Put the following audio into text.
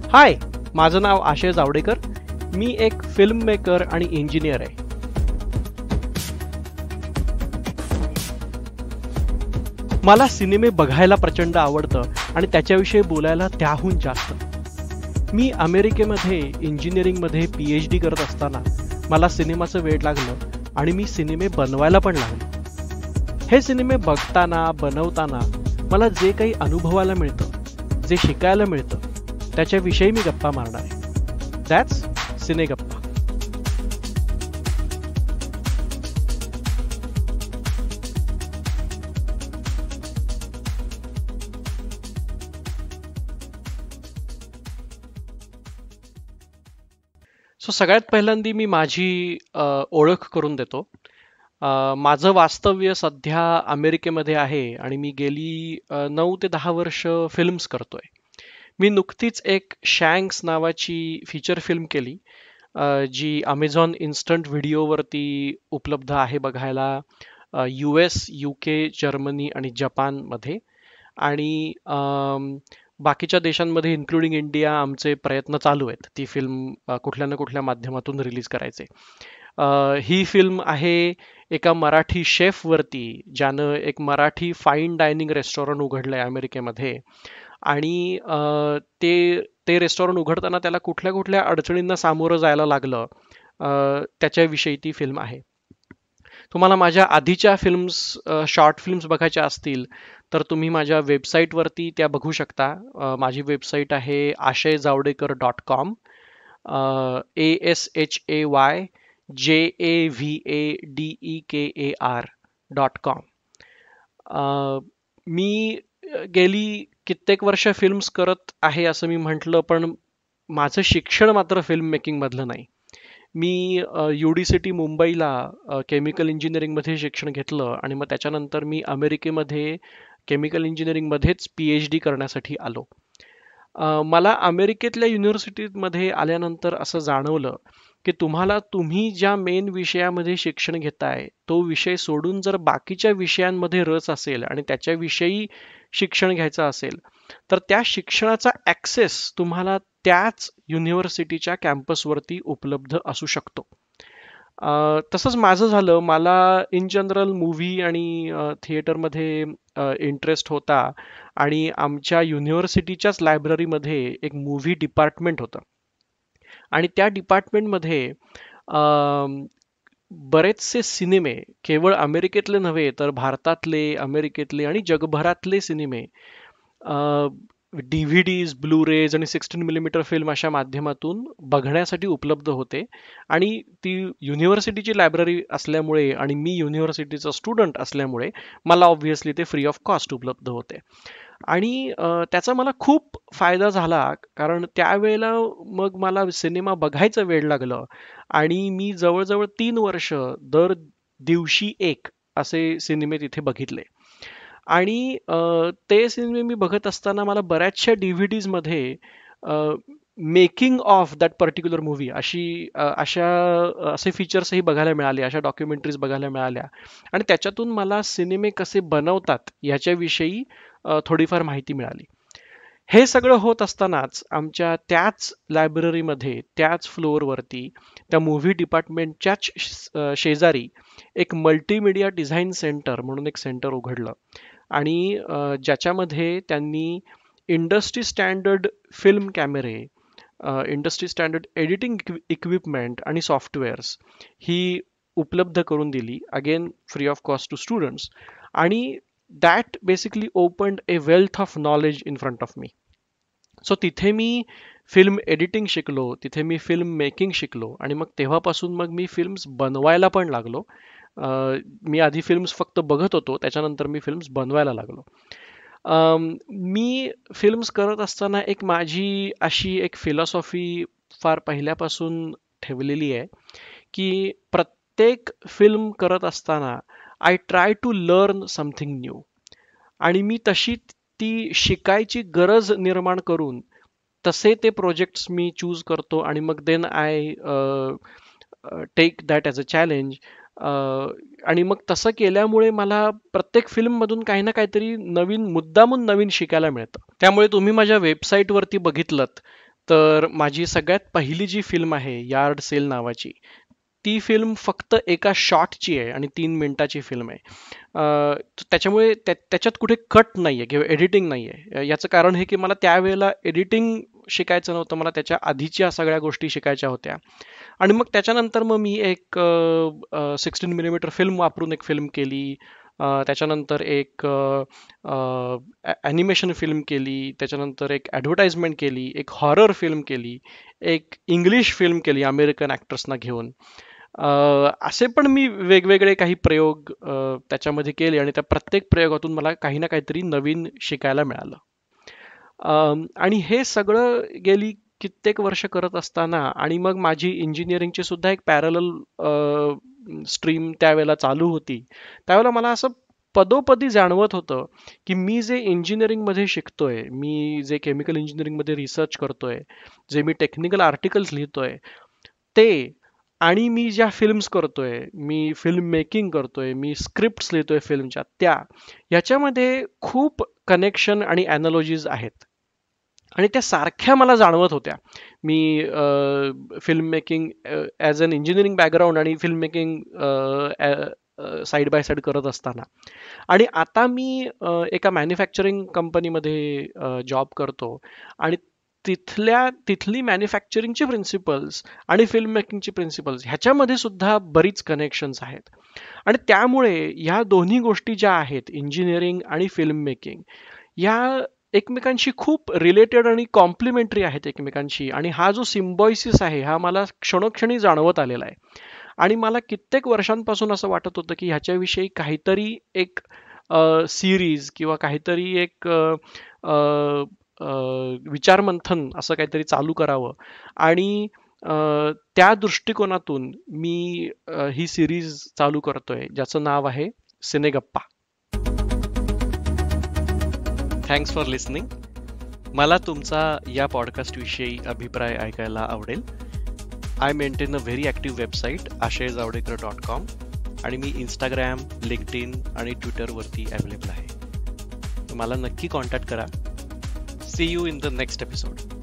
हाय, माझं नाव आशय जावडेकर. मी एक film maker आणि इंजिनियर आहे. मला सिनेमे बघायला प्रचंड आवडतं आणि त्याच्याविषयी बोलायला त्याहून जास्त. मी अमेरिकेमध्ये इंजिनिअरिंगमध्ये PhD करत असताना मला सिनेमाचं वेड लागलं आणि मी सिनेमे बनवायला पण लागलो. हे सिनेमे बघताना बनवताना मला जे काही अनुभवायला मिळतं, जे शिकायला मिळतं, त्याच्याविषयी मी गप्पा मारणार आहे. दॅट्स सिनेगप्पा. सगळ्यात पहिल्यांदा मी माझी ओळख करून देतो. माझं वास्तव्य सध्या अमेरिकेमध्ये आहे आणि मी गेली 9 ते 10 वर्ष फिल्म्स करतोय. मी नुकतीच एक शँक्स नावाची फीचर फिल्म केली, जी अमेझॉन इन्स्टंट व्हिडिओवरती उपलब्ध आहे बघायला, US, UK, जर्मनी आणि जपानमध्ये. आणि बाकीच्या देशांमध्ये इन्क्लुडिंग इंडिया आमचे प्रयत्न चालू आहेत ती फिल्म कुठल्या ना कुठल्या माध्यमातून रिलीज करायचे. ही फिल्म आहे एका मराठी शेफवरती, ज्यानं एक मराठी फाईन डायनिंग रेस्टॉरंट उघडलंय अमेरिकेमध्ये. आणि ते रेस्टॉरंट उघडताना त्याला कुठल्या कुठल्या अडचणींना सामोरं जायला लागलं, त्याच्याविषयी ती फिल्म आहे. तुम्हाला माझ्या आधीच्या फिल्म्स, शॉर्ट फिल्म्स बघायच्या असतील तर तुम्ही माझ्या वेबसाईटवरती त्या बघू शकता. माझी वेबसाईट आहे ashayjavdekar.com, ASHAYJAVADEKAR.com. मी गेली कित्येक वर्ष फिल्म्स करत आहे असं मी म्हटलं, पण माझं शिक्षण मात्र फिल्म मेकिंग मधलं नाही. मी UDCT मुंबईला केमिकल इंजिनिअरिंगमध्ये शिक्षण घेतलं आणि मग त्याच्यानंतर मी अमेरिकेमध्ये केमिकल इंजिनिअरिंगमध्येच PhD करण्यासाठी आलो. मला अमेरिकेतल्या युनिव्हर्सिटीमध्ये आल्यानंतर असं जाणवलं की तुम्ही ज्या मेन विषयामध्ये शिक्षण घेताय तो विषय सोडून जर बाकीच्या विषयांमध्ये रस असेल आणि त्याच्याविषयी शिक्षण घ्यायचं असेल तर त्या शिक्षणाचा ॲक्सेस तुम्हाला त्याच युनिव्हर्सिटीच्या कॅम्पसवरती उपलब्ध असू शकतो. तसंच माझं झालं. मला इन जनरल मूव्ही आणि थिएटरमध्ये इंटरेस्ट होता आणि आमच्या युनिव्हर्सिटीच्याच लायब्ररीमध्ये एक मूव्ही डिपार्टमेंट होतं आणि त्या डिपार्टमेंटमध्ये बरेचसे सिनेमे, केवळ अमेरिकेतले नव्हे तर भारतातले, अमेरिकेतले आणि जगभरातले सिनेमे DVDs, ब्लूरेज आणि 16mm फिल्म अशा माध्यमातून बघण्यासाठी उपलब्ध होते. आणि ती युनिव्हर्सिटीची लायब्ररी असल्यामुळे आणि मी युनिव्हर्सिटीचा स्टुडंट असल्यामुळे मला ऑब्व्हियसली ते फ्री ऑफ कॉस्ट उपलब्ध होते. आणि त्याचा मला खूप फायदा झाला, कारण त्यावेळेला मग मला सिनेमा बघायचं वेड लागलं आणि मी जवळजवळ 3 वर्ष दर दिवशी एक असे सिनेमे तिथे बघितले. आणि ते सिनेमे मी बघत असताना मला बऱ्याचशा DVDs मध्ये making of that particular movie असे फीचर्सही बघायला मिळाले, अशा डॉक्युमेंटरीज बघायला मिळाल्या आणि त्याच्यातून मला सिनेमे कसे बनवतात याच्याविषयी थोडीफार माहिती मिळाली. हे सगळं होत असतानाच आमच्या त्याच लायब्ररीमध्ये, त्याच फ्लोअरवरती, त्या मूव्ही डिपार्टमेंटच्याच शेजारी एक मल्टीमीडिया डिझाईन सेंटर म्हणून एक सेंटर उघडलं आणि ज्याच्यामध्ये त्यांनी इंडस्ट्री स्टँडर्ड फिल्म कॅमेरे, इंडस्ट्री स्टँडर्ड एडिटिंग इक्विपमेंट आणि सॉफ्टवेअर्स ही उपलब्ध करून दिली, again free of cost to students. आणि that basically opened a wealth of knowledge in front of me. तिथे मी फिल्म एडिटिंग शिकलो, तिथे मी फिल्म मेकिंग शिकलो आणि मग तेव्हापासून मग मी फिल्म्स बनवायला पण लागलो. मी आधी फिल्म्स फक्त बघत होतो, त्याच्यानंतर मी फिल्म्स बनवायला लागलो. मी फिल्म्स करत असताना माझी अशी एक फिलॉसॉफी फार पहिल्यापासून ठेवलेली आहे की प्रत्येक फिल्म करत असताना I try to learn something new. आणि मी तशी ती शिकायची गरज निर्माण करून तसे ते प्रोजेक्ट्स मी चूज करतो आणि मग then I take that as a challenge. आणि मग तसं केल्यामुळे मला प्रत्येक फिल्ममधून काही ना काहीतरी मुद्दामून नवीन शिकायला मिळतं. त्यामुळे तुम्ही माझ्या वेबसाईटवरती बघितलं तर माझी सगळ्यात पहिली जी फिल्म आहे यार्ड सेल नावाची, ती फिल्म फक्त एका शॉटची आहे आणि 3 मिनिटाची फिल्म आहे. त्याच्यामुळे त्याच्यात कुठे कट नाहीये किंवा एडिटिंग नाहीये. याचं कारण हे की मला त्यावेळेला एडिटिंग शिकायचं नव्हतं, मला त्याच्या आधीच्या सगळ्या गोष्टी शिकायच्या होत्या. आणि मग त्याच्यानंतर मग मी एक 16mm फिल्म वापरून एक फिल्म केली. त्याच्यानंतर एक ॲनिमेशन फिल्म केली. त्याच्यानंतर एक ॲडव्हर्टाइजमेंट केली. एक हॉरर फिल्म केली. एक इंग्लिश फिल्म केली अमेरिकन ॲक्टर्सना घेऊन. असे पण मी वेगवेगळे काही प्रयोग त्याच्यामध्ये केले आणि त्या प्रत्येक प्रयोगातून मला काही ना काहीतरी नवीन शिकायला मिळालं. आणि हे सगळं गेली कित्येक वर्ष करत असताना आणि मग माझी इंजिनिअरिंगची सुद्धा एक पॅरलल स्ट्रीम त्यावेळेला चालू होती. त्यावेळेला मला असं पदोपदी जाणवत होतं की मी जे इंजिनिअरिंगमध्ये शिकतोय, मी जे केमिकल इंजिनिअरिंगमध्ये रिसर्च करतोय, जे मी टेक्निकल आर्टिकल्स लिहितोय, ते आणि मी ज्या फिल्म्स करतोय, मी फिल्म मेकिंग करतोय, मी स्क्रिप्ट्स लिहितोय फिल्मच्या, याच्यामध्ये खूप कनेक्शन आणि ॲनालॉजीज आहेत आणि त्या सारख्या मला जाणवत होत्या. मी film making as an engineering background आणि film making side by side करत असताना. आणि आता मी एका मॅन्युफॅक्चरिंग कंपनीमध्ये जॉब करतो आणि तिथली मॅन्युफॅक्चरिंगची प्रिन्सिपल्स आणि फिल्म मेकिंगची प्रिन्सिपल्स ह्याच्यामध्ये सुद्धा बरीच कनेक्शन्स आहेत. आणि त्यामुळे ह्या दोन्ही गोष्टी ज्या आहेत, इंजिनिअरिंग आणि फिल्म मेकिंग, या एकमेकांशी खूप रिलेटेड आणि कॉम्प्लिमेंटरी आहेत एकमेकांशी. आणि हा जो सिम्बॉयसिस आहे हा मला क्षणोक्षणी जाणवत आलेला आहे. आणि मला कित्येक वर्षांपासून असं वाटत होतं की ह्याच्याविषयी काहीतरी एक सिरीज किंवा काहीतरी एक विचारमंथन असं काहीतरी चालू करावं. आणि त्या दृष्टिकोनातून मी ही सिरीज चालू करतोय ज्याचं नाव आहे सिनेगप्पा. Thanks for listening. मला तुमचा या पॉडकास्टविषयी अभिप्राय ऐकायला आवडेल. I maintain a very active website ashayjavdekar.com आणि मी इंस्टाग्राम, लिंक्डइन आणि ट्विटरवरती अवेलेबल आहे. मला नक्की कॉन्टॅक्ट करा. See you in the next episode.